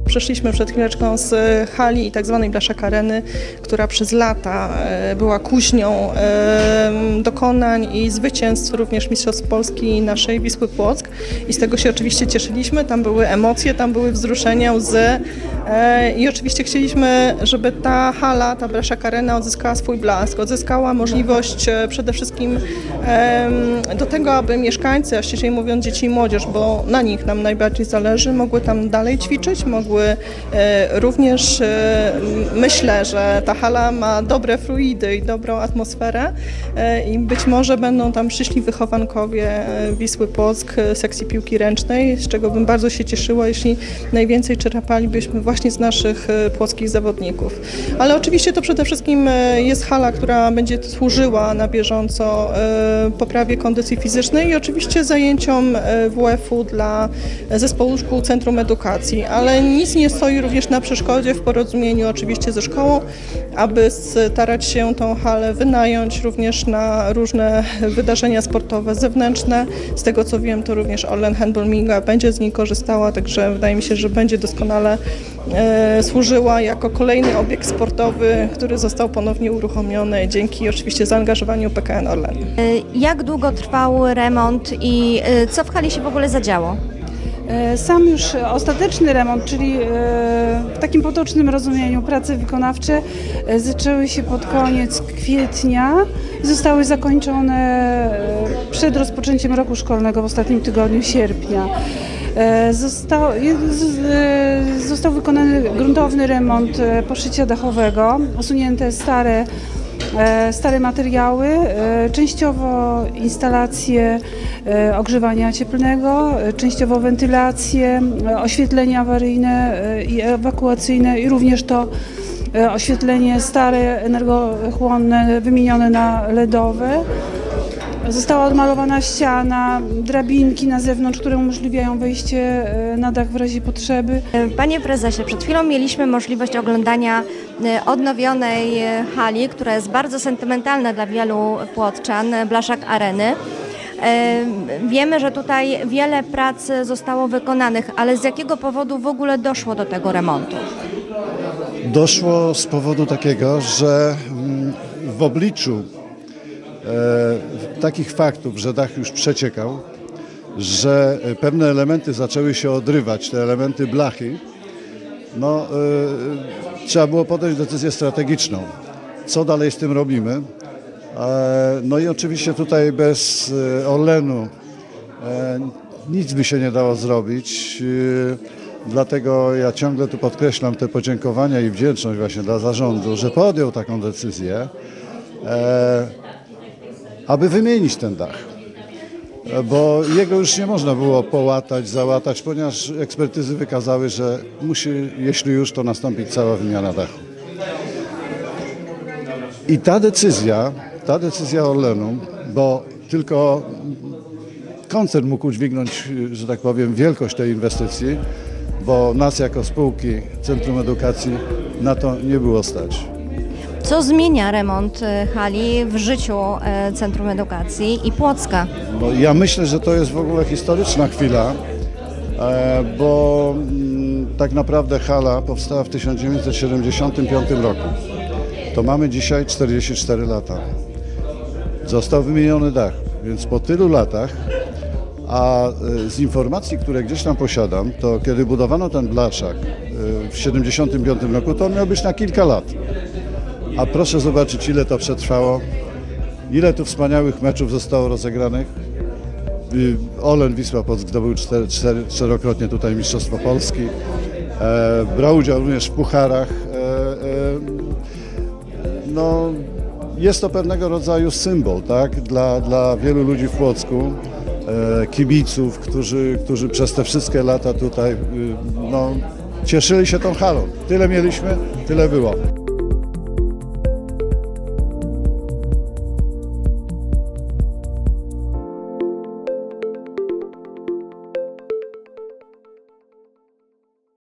Przeszliśmy przed chwileczką z hali i tak zwanej Blaszak Areny, która przez lata była kuźnią dokonań i zwycięstw również Mistrzostw Polski naszej Wisły Płock i z tego się oczywiście cieszyliśmy. Tam były emocje, tam były wzruszenia, łzy i oczywiście chcieliśmy, żeby ta hala, ta Blaszak Arena odzyskała swój blask, odzyskała możliwość przede wszystkim do tego, aby mieszkańcy, a ściślej mówiąc dzieci i młodzież, bo na nich nam najbardziej zależy, mogły tam dalej ćwiczyć, mogły również, myślę, że ta hala ma dobre fluidy i dobrą atmosferę i być może będą tam przyszli wychowankowie Wisły Płock, sekcji piłki ręcznej, z czego bym bardzo się cieszyła, jeśli najwięcej czerpalibyśmy właśnie z naszych płockich zawodników. Ale oczywiście to przede wszystkim jest hala, która będzie służyła na bieżąco poprawie kondycji fizycznej i oczywiście zajęciom WF-u dla zespołu szkół Centrum Edukacji, ale nic nie stoi również na przeszkodzie w porozumieniu oczywiście ze szkołą, aby starać się tą halę wynająć również na różne wydarzenia sportowe zewnętrzne. Z tego co wiem, to również Orlen Handball Miga będzie z niej korzystała, także wydaje mi się, że będzie doskonale służyła jako kolejny obiekt sportowy, który został ponownie uruchomiony dzięki oczywiście zaangażowaniu PKN Orlen. Jak długo trwał remont i co w hali się w ogóle zadziało? Sam już ostateczny remont, czyli w takim potocznym rozumieniu prace wykonawcze zaczęły się pod koniec kwietnia, zostały zakończone przed rozpoczęciem roku szkolnego w ostatnim tygodniu sierpnia. Został wykonany gruntowny remont poszycia dachowego, usunięte stare materiały, częściowo instalacje ogrzewania cieplnego, częściowo wentylację, oświetlenie awaryjne i ewakuacyjne i również to oświetlenie stare, energochłonne, wymienione na LEDowe. Została odmalowana ściana, drabinki na zewnątrz, które umożliwiają wejście na dach w razie potrzeby. Panie prezesie, przed chwilą mieliśmy możliwość oglądania odnowionej hali, która jest bardzo sentymentalna dla wielu płockczan, Blaszak Areny. Wiemy, że tutaj wiele prac zostało wykonanych, ale z jakiego powodu w ogóle doszło do tego remontu? Doszło z powodu takiego, że w obliczu takich faktów, że dach już przeciekał, że pewne elementy zaczęły się odrywać, te elementy blachy, trzeba było podjąć decyzję strategiczną. Co dalej z tym robimy? No i oczywiście tutaj bez Orlenu nic by się nie dało zrobić. Dlatego ja ciągle tu podkreślam te podziękowania i wdzięczność właśnie dla zarządu, że podjął taką decyzję, aby wymienić ten dach, bo jego już nie można było połatać, załatać, ponieważ ekspertyzy wykazały, że musi, jeśli już, to nastąpić cała wymiana dachu. I ta decyzja Orlenu, bo tylko koncern mógł udźwignąć, że tak powiem, wielkość tej inwestycji, bo nas jako spółki Centrum Edukacji na to nie było stać. Co zmienia remont hali w życiu Centrum Edukacji i Płocka? No, ja myślę, że to jest w ogóle historyczna chwila, bo tak naprawdę hala powstała w 1975 roku. To mamy dzisiaj 44 lata. Został wymieniony dach, więc po tylu latach, a z informacji, które gdzieś tam posiadam, to kiedy budowano ten Blaszak w 1975 roku, to on miał być na kilka lat. A proszę zobaczyć, ile to przetrwało, ile tu wspaniałych meczów zostało rozegranych. Orlen Wisła Płock zdobył czterokrotnie tutaj Mistrzostwo Polski, brał udział również w pucharach. No, jest to pewnego rodzaju symbol, tak, dla wielu ludzi w Płocku, kibiców, którzy przez te wszystkie lata tutaj cieszyli się tą halą. Tyle mieliśmy, tyle było.